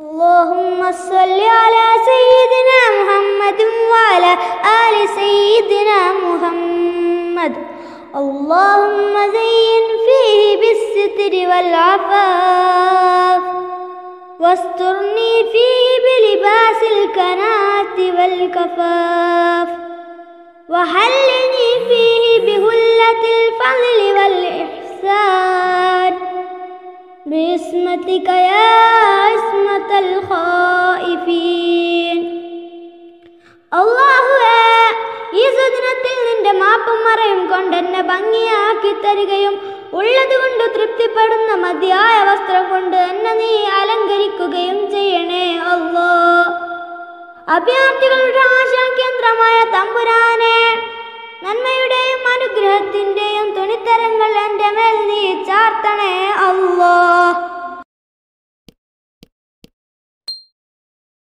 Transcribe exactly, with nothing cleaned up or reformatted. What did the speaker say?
اللهم صل على سيدنا محمد وعلى آل سيدنا محمد. اللهم زين فيه بالستر والعفاف، واسترني فيه بلباس الكناة والكفاف، وحلني فيه بهلة الفضل والإحسان، باسمتك يا عصمة الخائفين. അല്ലാഹുവേ, ഈ സുദിനത്തിൽ നിന്റെ മാപ്പും മറയും കൊണ്ട് എന്നെ ഭംഗിയാക്കി തരികയും ഉള്ളതുകൊണ്ട് തൃപ്തിപ്പെടുന്ന മതിയായ വസ്ത്രം കൊണ്ട് എന്നെ നീ അലങ്കരിക്കുകയും ചെയ്യണേ അല്ലാ. അഭയാർത്ഥികളുടെ ആശാകേന്ദ്രമായ തമ്പുരാനെ, നന്മയുടെയും അനുഗ്രഹത്തിന്റെയും തുണിത്തരങ്ങൾ എൻ്റെ മേൽ നീ ചാർത്തണേ അല്ലാ.